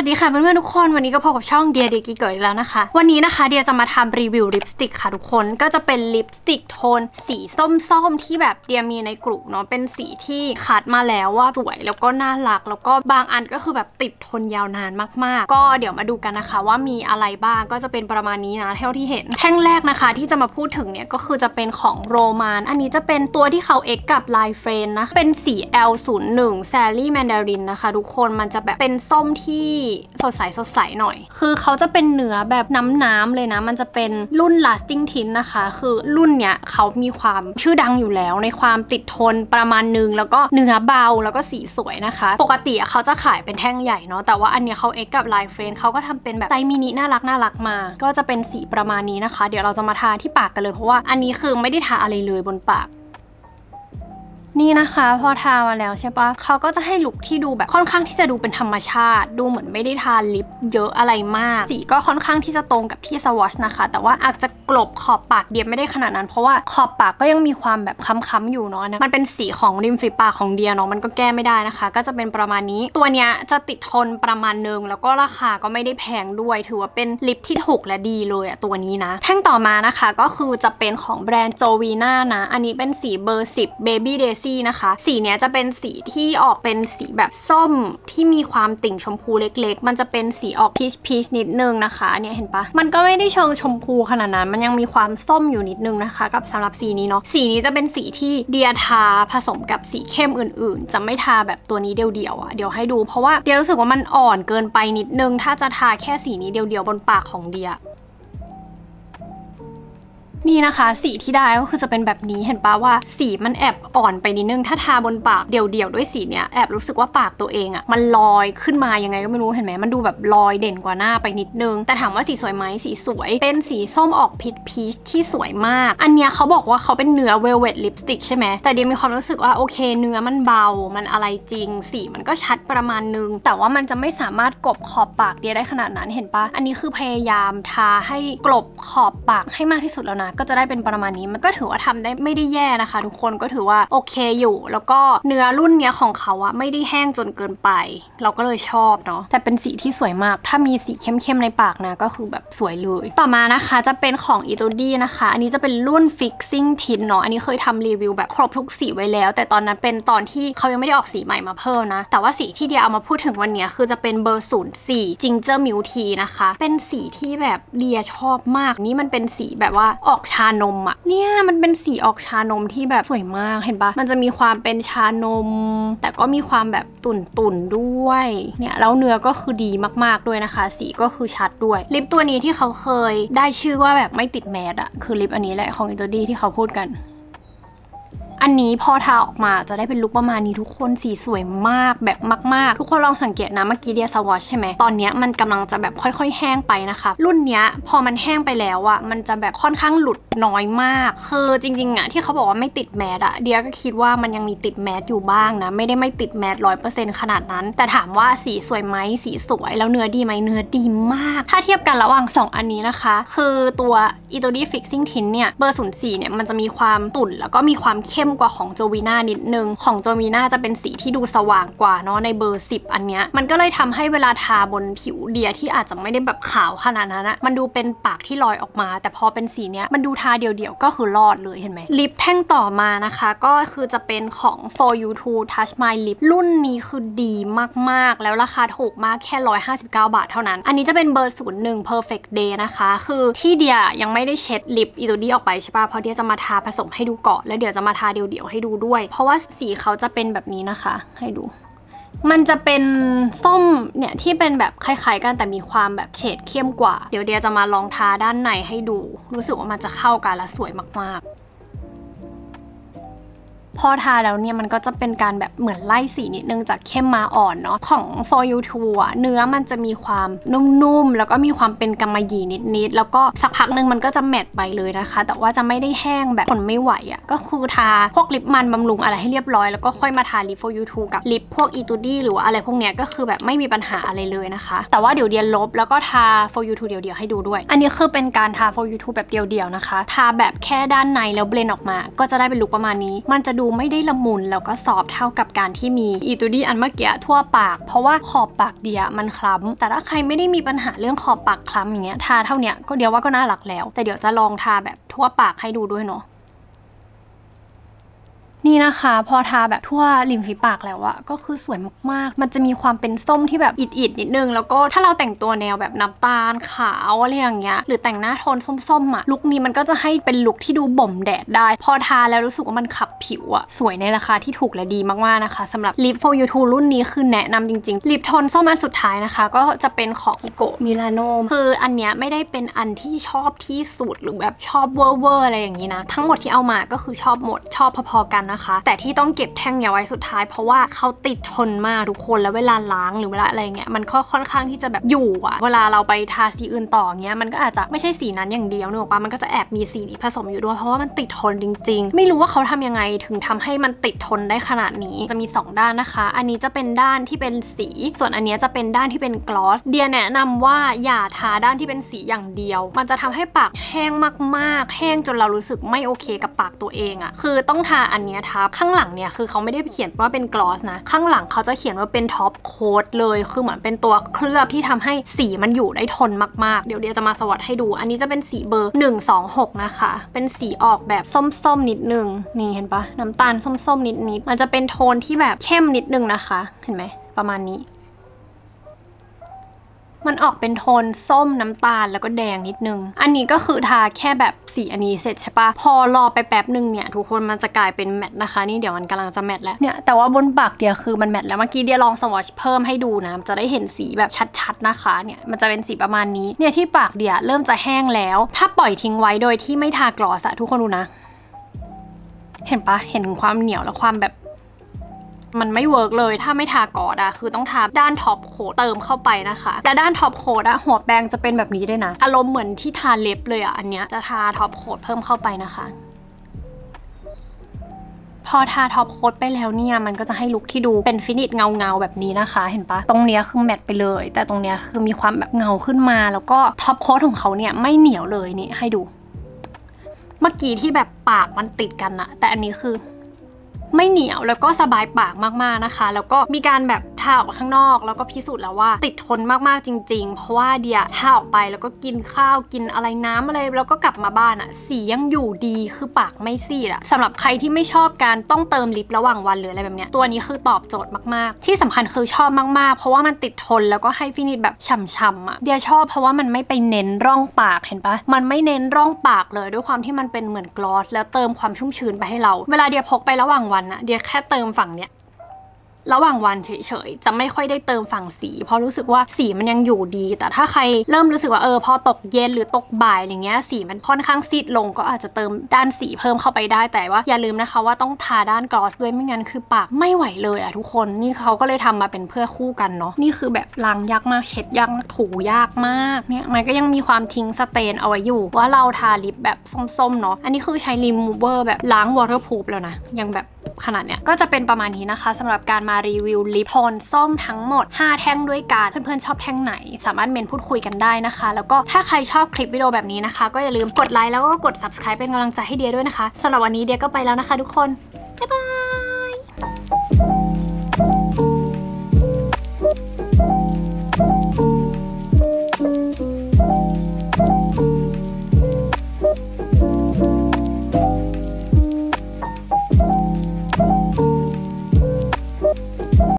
วัสดีค่ะเพื่อนๆทุกคนวันนี้ก็พบกับช่องเดียเกิเกิอีกแล้วนะคะวันนี้นะคะเดียจะมาทำรีวิวลิปสติกค่ะทุกคนก็จะเป็นลิปสติกโทนสีส้มๆที่แบบเดียมีในกลุ่มเนาะเป็นสีที่คัดมาแล้วว่าสวยแล้วก็น่ารักแล้วก็บางอันก็คือแบบติดทนยาวนานมากๆก็เดี๋ยวมาดูกันนะคะว่ามีอะไรบ้างก็จะเป็นประมาณนี้นะเท่าที่เห็นแท่งแรกนะคะที่จะมาพูดถึงเนี่ยก็คือจะเป็นของโรมานอันนี้จะเป็นตัวที่เขาเอ็กกับลายเฟรนนะเป็นสี L01 แซลลี่แมนดารินนะคะทุกคนมันจะแบบเป็นส้มที่สดใสหน่อยคือเขาจะเป็นเนื้อแบบน้ำเลยนะมันจะเป็นรุ่น lasting tint นะคะคือรุ่นเนี้ยเขามีความชื่อดังอยู่แล้วในความติดทนประมาณนึงแล้วก็เนื้อเบาแล้วก็สีสวยนะคะปกติเขาจะขายเป็นแท่งใหญ่เนาะแต่ว่าอันเนี้ยเขาเอ็กกับลายเฟรนเขาก็ทำเป็นแบบไซส์มินิน่ารักมาก็จะเป็นสีประมาณนี้นะคะเดี๋ยวเราจะมาทาที่ปากกันเลยเพราะว่าอันนี้คือไม่ได้ทาอะไรเลยบนปากนี่นะคะพอทามาแล้วใช่ปะเขาก็จะให้ลุคที่ดูแบบค่อนข้างที่จะดูเป็นธรรมชาติดูเหมือนไม่ได้ทาลิปเยอะอะไรมากสีก็ค่อนข้างที่จะตรงกับที่สวอชนะคะแต่ว่าอาจจะกลบขอบปากเดียไม่ได้ขนาดนั้นเพราะว่าขอบปากก็ยังมีความแบบค้ำๆอยู่เนาะมันเป็นสีของริมฝีปากของเดียเนาะมันก็แก้ไม่ได้นะคะก็จะเป็นประมาณนี้ตัวเนี้ยจะติดทนประมาณนึงแล้วก็ราคาก็ไม่ได้แพงด้วยถือว่าเป็นลิปที่ถูกและดีเลยอะตัวนี้นะแท่งต่อมานะคะก็คือจะเป็นของแบรนด์โจวีน่านะอันนี้เป็นสีเบอร์10 Baby Daisy นะคะสีเนี้ยจะเป็นสีที่ออกเป็นสีแบบส้มที่มีความติ่งชมพูเล็กๆมันจะเป็นสีออกพีชนิดนึงนะคะเนี่ยเห็นปะมันก็ไม่ได้เชิงชมพูขนาดนั้นมันยังมีความส้มอยู่นิดนึงนะคะกับสำหรับสีนี้เนาะสีนี้จะเป็นสีที่เดียทาผสมกับสีเข้มอื่นๆจะไม่ทาแบบตัวนี้เดียวๆอ่ะเดี๋ยวให้ดูเพราะว่าเดียรู้สึกว่ามันอ่อนเกินไปนิดนึงถ้าจะทาแค่สีนี้เดียวๆบนปากของเดียนี่นะคะสีที่ได้ก็คือจะเป็นแบบนี้เห็นปะว่าสีมันแอบอ่อนไปนิดนึงถ้าทาบนปากเดี่ยวๆด้วยสีเนี้ยแอบรู้สึกว่าปากตัวเองอะมันลอยขึ้นมายังไงก็ไม่รู้เห็นไหมมันดูแบบลอยเด่นกว่าหน้าไปนิดนึงแต่ถามว่าสีสวยไหมสีสวยเป็นสีส้มออกพีชที่สวยมากอันเนี้ยเขาบอกว่าเขาเป็นเนื้อเวลเวทลิปสติกใช่ไหมแต่เดียมีความรู้สึกว่าโอเคเนื้อมันเบามันอะไรจริงสีมันก็ชัดประมาณนึงแต่ว่ามันจะไม่สามารถกลบขอบปากเดียได้ขนาดนั้นเห็นปะอันนี้คือพยายามทาให้กลบขอบปากให้มากที่สุดแล้วนะก็จะได้เป็นประมาณนี้มันก็ถือว่าทำได้ไม่ได้แย่นะคะทุกคนก็ถือว่าโอเคอยู่แล้วก็เนื้อรุ่นเนี้ยของเขาอะไม่ได้แห้งจนเกินไปเราก็เลยชอบเนาะแต่เป็นสีที่สวยมากถ้ามีสีเข้มๆในปากนะก็คือแบบสวยเลยต่อมานะคะจะเป็นของอิตูดี้นะคะอันนี้จะเป็นรุ่น Fixing Tint เนาะอันนี้เคยทำรีวิวแบบครบทุกสีไว้แล้วแต่ตอนนั้นเป็นตอนที่เขายังไม่ได้ออกสีใหม่มาเพิ่มนะแต่ว่าสีที่เดียเอามาพูดถึงวันนี้คือจะเป็นเบอร์04 Ginger Milk Tea นะคะเป็นสีที่แบบเดียชอบมากนี่มันเป็นสีแบบว่าออกชานมอะเนี่ยมันเป็นสีออกชานมที่แบบสวยมากเห็นปะมันจะมีความเป็นชานมแต่ก็มีความแบบตุ่นด้วยเนี่ยแล้วเนื้อก็คือดีมากๆด้วยนะคะสีก็คือชัดด้วยลิปตัวนี้ที่เขาเคยได้ชื่อว่าแบบไม่ติดแมสอะคือลิปอันนี้แหละของอิตาลีที่เขาพูดกันอันนี้พอทาออกมาจะได้เป็นลุคประมาณนี้ทุกคนสีสวยมากแบบมากๆทุกคนลองสังเกตนะเมื่อกี้เดียสวอชใช่ไหมตอนนี้มันกำลังจะแบบค่อยๆแห้งไปนะคะรุ่นเนี้ยพอมันแห้งไปแล้วอะมันจะแบบค่อนข้างหลุดน้อยมากคือจริงๆอะที่เขาบอกว่าไม่ติดแมสอะเดียก็คิดว่ามันยังมีติดแมสอยู่บ้างนะไม่ได้ไม่ติดแมส100%ขนาดนั้นแต่ถามว่าสีสวยไหมสีสวยแล้วเนื้อดีไหมเนื้อดีมากถ้าเทียบกันระหว่าง2อันนี้นะคะคือตัวอิโตดี้ Fixing Tint เนี่ยเบอร์04เนี่ยมันจะมีความตุ่นแล้วก็มีความเข้มกว่าของโจวีน่านิดนึงของโจวีน่าจะเป็นสีที่ดูสว่างกว่าเนาะในเบอร์10อันเนี้ยมันก็เลยทำให้เวลาทาบนผิวเดียที่อาจจะไม่ได้แบบขาวขนาดนั้นนะมันดูเป็นปากที่ลอยออกมาแต่พอเป็นสีเนี้ยมันดูทาเดี่ยวๆก็คือรอดเลยเห็นไหมลิปแท่งต่อมานะคะก็คือจะเป็นของ For You to Touch My Lip รุ่นนี้คือดีมากๆแล้วราคาถูกมากแค่159 บาทเท่านั้นอันนี้จะเป็นเบอร์01 Perfect Day นะคะคือที่เดียยังไม่ได้เช็ดลิปอิตูดี้ออกไปใช่ป่ะเพราะเดียจะมาทาผสมให้ดูก่อนแล้วเดี๋ยวจะมาทาเดี่ยวๆให้ดูด้วยเพราะว่าสีเขาจะเป็นแบบนี้นะคะให้ดูมันจะเป็นส้มเนี่ยที่เป็นแบบคล้ายๆกันแต่มีความแบบเฉดเข้มกว่าเดี๋ยวเดียจะมาลองทาด้านในให้ดูรู้สึกว่ามันจะเข้ากันและสวยมากๆพอทาแล้วเนี่ยมันก็จะเป็นการแบบเหมือนไล่สีนิดนึงจากเข้มมาอ่อนเนาะของ For You To อะเนื้อมันจะมีความนุ่มๆแล้วก็มีความเป็นกำมะหยี่นิดๆแล้วก็สักพักนึงมันก็จะแมตต์ไปเลยนะคะแต่ว่าจะไม่ได้แห้งแบบทนไม่ไหวอะก็คือทาพวกลิปมันบำรุงอะไรให้เรียบร้อยแล้วก็ค่อยมาทาลิป For You To กับลิปพวกอิตูดี้หรือว่าอะไรพวกเนี้ยก็คือแบบไม่มีปัญหาอะไรเลยนะคะแต่ว่าเดี๋ยวเดียนลบแล้วก็ทา For You To เดี่ยวๆให้ดูด้วยอันนี้คือเป็นการทา For You To แบบเดี่ยวๆนะคะทาแบบแค่ด้านในแล้วเบลนออกมาก็จะได้เป็นลุคประมาณนี้มันจะดูไม่ได้ละมุนแล้วก็ซอฟเท่ากับการที่มีอีตูดี้อันเมื่อกี้ทั่วปากเพราะว่าขอบปากเดียมันคล้ำแต่ถ้าใครไม่ได้มีปัญหาเรื่องขอบปากคล้ำอย่างเงี้ยทาเท่าเนี้ยก็เดียวว่าก็น่ารักแล้วแต่เดี๋ยวจะลองทาแบบทั่วปากให้ดูด้วยเนาะนี่นะคะพอทาแบบทั่วริมฝีปากแล้วอะก็คือสวยมากๆมันจะมีความเป็นส้มที่แบบอิดๆนิดนึงแล้วก็ถ้าเราแต่งตัวแนวแบบน้ำตาลขาวอะไรอย่างเงี้ยหรือแต่งหน้าโทนส้มๆอะลุคนี้มันก็จะให้เป็นลุคที่ดูบ่มแดดได้พอทาแล้วรู้สึกว่ามันขับผิวอะสวยในราคาที่ถูกและดีมากๆนะคะสำหรับ Lip for You 2 รุ่นนี้คือแนะนำจริงๆลิปโทนส้มอันสุดท้ายนะคะก็จะเป็นของ Kiko Milano คืออันเนี้ยไม่ได้เป็นอันที่ชอบที่สุดหรือแบบชอบเวอร์อะไรอย่างนี้นะทั้งหมดที่เอามาก็คือชอบหมดชอบพอๆกันนะคะแต่ที่ต้องเก็บแท่งเนี้ยไว้สุดท้ายเพราะว่าเขาติดทนมากทุกคนแล้วเวลาล้างหรือเวลาอะไรเงี้ยมันก็ค่อนข้างที่จะแบบอยู่อะเวลาเราไปทาสีอื่นต่อเงี้ยมันก็อาจจะไม่ใช่สีนั้นอย่างเดียวนึกออกปะมันก็จะแอบมีสีนี้ผสมอยู่ด้วยเพราะว่ามันติดทนจริงๆไม่รู้ว่าเขาทำยังไงถึงทำให้มันติดทนได้ขนาดนี้จะมี2ด้านนะคะอันนี้จะเป็นด้านที่เป็นสีส่วนอันนี้จะเป็นด้านที่เป็นกลอสเดียแนะนำว่าอย่าทาด้านที่เป็นสีอย่างเดียวมันจะทำให้ปากแห้งมากๆแห้งจนเรารู้สึกไม่โอเคกับปากตัวเองอะคือต้องทาอันนี้ทับข้างหลังเนี่ยคือเขาไม่ได้เขียนว่าเป็นกลอสนะข้างหลังเขาจะเขียนว่าเป็นท็อปโค้ดเลยคือเหมือนเป็นตัวเคลือบที่ทำให้สีมันอยู่ได้ทนมากๆเดี๋ยวเดียจะมาสวอตให้ดูอันนี้จะเป็นสีเบอร์126นะคะเป็นสีออกแบบส้มๆนิดนึงนี่เห็นปะน้ำตาลส้มๆนิดๆมันจะเป็นโทนที่แบบเข้มนิดนึงนะคะเห็นไหมประมาณนี้มันออกเป็นโทนส้มน้ำตาลแล้วก็แดงนิดนึงอันนี้ก็คือทาแค่แบบสีอันนี้เสร็จใช่ปะพอรอไปแป๊บนึงเนี่ยทุกคนมันจะกลายเป็นแมตต์นะคะนี่เดี๋ยวมันกำลังจะแมตต์แล้วเนี่ยแต่ว่าบนปากเดียคือมันแมตต์แล้วเมื่อกี้เดียลองสวอชเพิ่มให้ดูนะจะได้เห็นสีแบบชัดๆนะคะเนี่ยมันจะเป็นสีประมาณนี้เนี่ยที่ปากเดียเริ่มจะแห้งแล้วถ้าปล่อยทิ้งไว้โดยที่ไม่ทากลอสอะทุกคนดูนะเห็นปะเห็นถึงความเหนียวและความแบบมันไม่เวิร์กเลยถ้าไม่ทากอดอะคือต้องทาด้านท็อปโค้ดเติมเข้าไปนะคะแต่ด้านท็อปโค้ดอะหัวแปรงจะเป็นแบบนี้ด้วยนะอารมณ์เหมือนที่ทาเล็บเลยอะอันเนี้ยจะทาท็อปโค้ดเพิ่มเข้าไปนะคะพอทาท็อปโค้ดไปแล้วเนี่ยมันก็จะให้ลุคที่ดูเป็นฟินิชเงาแบบนี้นะคะเห็นปะตรงเนี้ยคือแมตต์ไปเลยแต่ตรงเนี้ยคือมีความแบบเงาขึ้นมาแล้วก็ท็อปโค้ดของเขาเนี่ยไม่เหนียวเลยนี่ให้ดูเมื่อกี้ที่แบบปากมันติดกันอะแต่อันนี้คือไม่เหนียวแล้วก็สบายปากมากๆนะคะแล้วก็มีการแบบทาออกมาข้างนอกแล้วก็พิสูจน์แล้วว่าติดทนมากๆจริงๆเพราะว่าเดียทาออกไปแล้วก็กินข้าวกินอะไรน้ำอะไรแล้วก็กลับมาบ้านอะสียังอยู่ดีคือปากไม่ซีดอะสำหรับใครที่ไม่ชอบการต้องเติมลิประหว่างวันหรืออะไรแบบเนี้ยตัวนี้คือตอบโจทย์มากๆที่สำคัญคือชอบมากๆเพราะว่ามันติดทนแล้วก็ให้ฟินิชแบบฉ่ำๆอะเดียชอบเพราะว่ามันไม่ไปเน้นร่องปากเห็นปะมันไม่เน้นร่องปากเลยด้วยความที่มันเป็นเหมือนกลอสแล้วเติมความชุ่มชื้นไปให้เราเวลาเดียพกไประหว่างวันเดียแค่เติมฝั่งเนี้ยระหว่างวันเฉยๆจะไม่ค่อยได้เติมฝั่งสีเพราะรู้สึกว่าสีมันยังอยู่ดีแต่ถ้าใครเริ่มรู้สึกว่าพอตกเย็นหรือตกบ่ายอะไรเงี้ยสีมันค่อนข้างซีดลงก็อาจจะเติมด้านสีเพิ่มเข้าไปได้แต่ว่าอย่าลืมนะคะว่าต้องทาด้านกลอสด้วยไม่งั้นคือปากไม่ไหวเลยอะทุกคนนี่เขาก็เลยทำมาเป็นเพื่อคู่กันเนาะนี่คือแบบล้างยากมากเช็ดยากถูยากมากเนี่ยมันก็ยังมีความทิ้งสเตนเอาไว้อยู่ว่าเราทาลิปแบบส้มๆเนาะอันนี้คือใช้รีมูเวอร์แบบล้างวอเตอร์พูฟแล้วนะยังแบบขนาดเนี้ยก็จะเป็นประมาณนี้นะคะสำหรับการมารีวิวลิปโทนส้มทั้งหมด5แท่งด้วยกันเพื่อนๆชอบแท่งไหนสามารถเมนพูดคุยกันได้นะคะแล้วก็ถ้าใครชอบคลิปวิดีโอแบบนี้นะคะก็อย่าลืมกดไลค์แล้วก็กด subscribe เป็นกำลังใจให้เดียด้วยนะคะสำหรับวันนี้เดียก็ไปแล้วนะคะทุกคนบ๊ายบาย